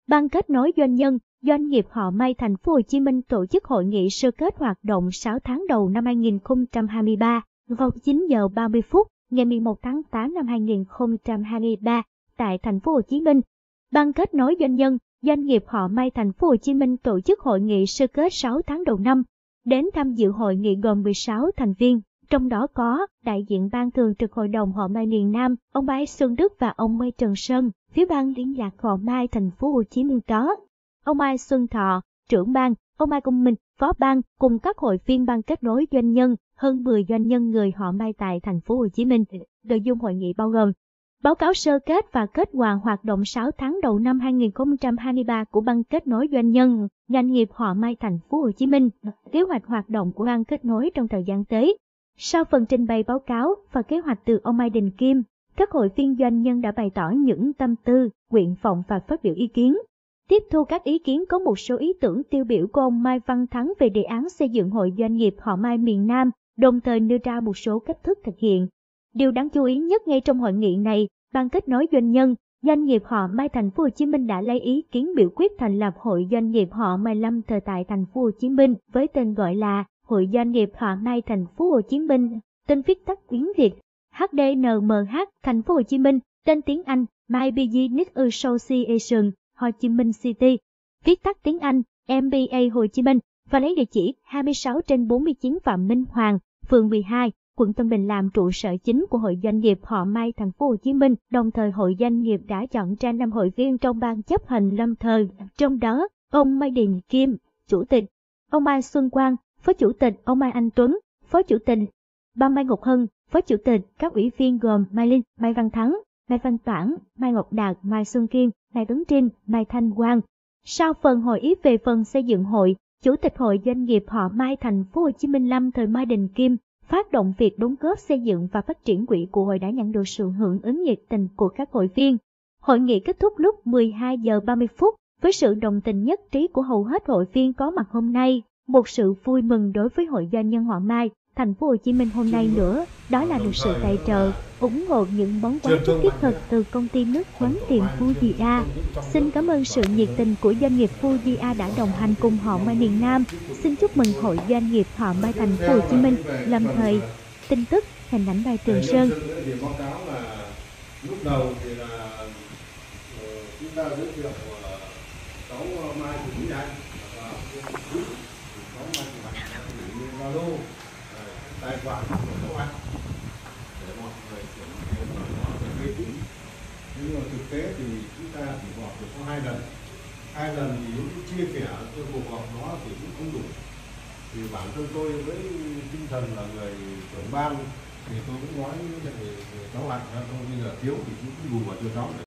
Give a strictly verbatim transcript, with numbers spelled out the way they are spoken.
Ban kết nối doanh nhân, doanh nghiệp họ May Thành phố Hồ Chí Minh tổ chức hội nghị sơ kết hoạt động sáu tháng đầu năm hai nghìn không trăm hai mươi ba vào chín giờ ba mươi phút ngày mười một tháng tám năm hai nghìn không trăm hai mươi ba tại Thành phố Hồ Chí Minh. Ban kết nối doanh nhân, doanh nghiệp họ May Thành phố Hồ Chí Minh tổ chức hội nghị sơ kết sáu tháng đầu năm. Đến tham dự hội nghị gồm mười sáu thành viên, trong đó có đại diện ban thường trực Hội đồng họ May miền Nam, ông Mai Xuân Đức và ông Mai Trần Sơn. Phía ban liên lạc họ May Thành phố Hồ Chí Minh có ông Mai Xuân Thọ, trưởng ban, ông Mai Công Minh, phó ban cùng các hội viên ban kết nối doanh nhân, hơn mười doanh nhân người họ May tại Thành phố Hồ Chí Minh. Nội dung hội nghị bao gồm báo cáo sơ kết và kết quả hoạt động sáu tháng đầu năm hai nghìn không trăm hai mươi ba của ban kết nối doanh nhân, doanh nghiệp họ May Thành phố Hồ Chí Minh, kế hoạch hoạt động của ban kết nối trong thời gian tới. Sau phần trình bày báo cáo và kế hoạch từ ông Mai Đình Kim, các hội viên doanh nhân đã bày tỏ những tâm tư, nguyện vọng và phát biểu ý kiến. Tiếp thu các ý kiến có một số ý tưởng tiêu biểu của ông Mai Văn Thắng về đề án xây dựng hội doanh nghiệp họ Mai miền Nam, đồng thời nêu ra một số cách thức thực hiện. Điều đáng chú ý nhất ngay trong hội nghị này, ban kết nối doanh nhân, doanh nghiệp họ Mai Thành phố Hồ Chí Minh đã lấy ý kiến biểu quyết thành lập hội doanh nghiệp họ Mai lâm thời tại Thành phố Hồ Chí Minh với tên gọi là Hội doanh nghiệp họ Mai Thành phố Hồ Chí Minh, tên viết tắt tiếng Việt hát đê en em hát Thành phố Hồ Chí Minh, tên tiếng Anh May Business Association Hồ Chí Minh City, viết tắt tiếng Anh em bê a Hồ Chí Minh, và lấy địa chỉ hai mươi sáu trên bốn mươi chín Phạm Minh Hoàng, phường mười hai, quận Tân Bình làm trụ sở chính của Hội doanh nghiệp họ May Thành phố Hồ Chí Minh. Đồng thời hội doanh nghiệp đã chọn ra năm hội viên trong ban chấp hành lâm thời, trong đó ông Mai Đình Kim, chủ tịch, ông Mai Xuân Quang, phó chủ tịch, ông Mai Anh Tuấn, phó chủ tịch, bà Mai Ngọc Hân, phó chủ tịch. Các ủy viên gồm Mai Linh, Mai Văn Thắng, Mai Văn Toản, Mai Ngọc Đạt, Mai Xuân Kiên, Mai Tuấn Trinh, Mai Thanh Quang. Sau phần hội ý về phần xây dựng hội, chủ tịch hội doanh nghiệp họ Mai Thành phố Hồ Chí Minh lâm thời Mai Đình Kim phát động việc đóng góp xây dựng và phát triển quỹ của hội đã nhận được sự hưởng ứng nhiệt tình của các hội viên. Hội nghị kết thúc lúc mười hai giờ ba mươi phút với sự đồng tình nhất trí của hầu hết hội viên có mặt hôm nay. Một sự vui mừng đối với hội doanh nhân họ Mai Thành phố Hồ Chí Minh hôm nay nữa, đó là được sự tài trợ, ủng hộ những món quà rất thiết thực từ công ty nước khoáng tiệm Fujiya. Xin cảm ơn sự nhiệt tình của doanh nghiệp Fujiya đã đồng hành cùng họ Mai miền Nam. Xin chúc mừng hội doanh nghiệp họ Mai Thành phố Hồ Chí Minh lâm thời. Tin tức, hình ảnh Mai Trường Sơn. Lúc đầu thì là chúng ta giới thiệu cháu Mai của Mỹ Anh và cháu Mai của Zalo tài khoản của các bạn để mọi người chuyển tiền vào đó để gây quỹ. Nhưng mà thực tế thì chúng ta chỉ họp được có hai lần, hai lần thì những chia sẻ cho cuộc họp đó thì cũng không đủ. Thì bản thân tôi với tinh thần là người trưởng ban thì tôi cũng nói với cháu Hạnh là thôi bây giờ thiếu thì cũng bù vào cho cháu.